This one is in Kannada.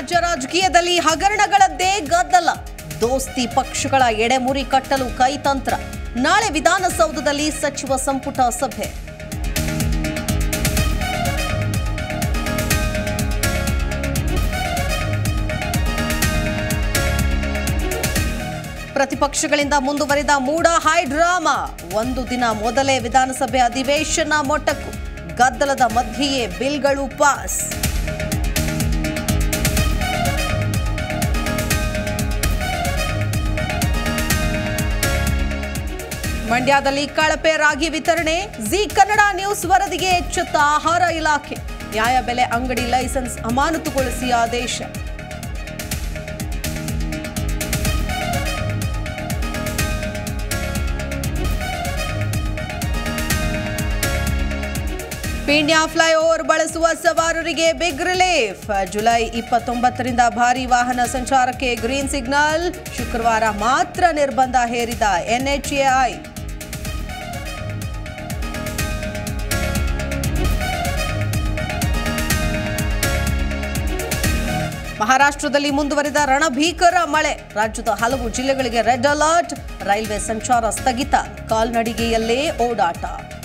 ರಾಜ್ಯ ರಾಜಕೀಯದಲ್ಲಿ ಹಗರಣಗಳದ್ದೇ ಗದ್ದಲ. ದೋಸ್ತಿ ಪಕ್ಷಗಳ ಎಡೆಮುರಿ ಕಟ್ಟಲು ಕೈತಂತ್ರ. ನಾಳೆ ವಿಧಾನಸೌಧದಲ್ಲಿ ಸಚಿವ ಸಂಪುಟ ಸಭೆ. ಪ್ರತಿಪಕ್ಷಗಳಿಂದ ಮುಂದುವರಿದ ಮೂಡ ಹೈ ಡ್ರಾಮಾ. ಒಂದು ದಿನ ಮೊದಲೇ ವಿಧಾನಸಭೆ ಅಧಿವೇಶನ ಮೊಟಕು. ಗದ್ದಲದ ಮಧ್ಯೆಯೇ ಬಿಲ್ಗಳು ಪಾಸ್. ಮಂಡ್ಯದಲ್ಲಿ ಕಳಪೆ ರಾಗಿ ವಿತರಣೆ. ಜಿ ಕನ್ನಡ ನ್ಯೂಸ್ ವರದಿಗೆ ಎಚ್ಚೆತ್ತ ಆಹಾರ ಇಲಾಖೆ. ನ್ಯಾಯಬೆಲೆ ಅಂಗಡಿ ಲೈಸೆನ್ಸ್ ಅಮಾನತುಗೊಳಿಸಿ ಆದೇಶ. ಪೀಣ್ಯ ಫ್ಲೈಓವರ್ ಬಳಸುವ ಸವಾರರಿಗೆ ಬಿಗ್ ರಿಲೀಫ್. ಜುಲೈ 29ರಿಂದ ಭಾರಿ ವಾಹನ ಸಂಚಾರಕ್ಕೆ ಗ್ರೀನ್ ಸಿಗ್ನಲ್. ಶುಕ್ರವಾರ ಮಾತ್ರ ನಿರ್ಬಂಧ ಹೇರಿದ NHAI. ಮಹಾರಾಷ್ಟ್ರದಲ್ಲಿ ಮುಂದುವರಿದ ರಣಭೀಕರ ಮಳೆ. ರಾಜ್ಯದ ಹಲವು ಜಿಲ್ಲೆಗಳಿಗೆ ರೆಡ್ ಅಲರ್ಟ್. ರೈಲ್ವೆ ಸಂಚಾರ ಸ್ಥಗಿತ. ಕಾಲ್ನಡಿಗೆಯಲ್ಲೇ ಓಡಾಟ.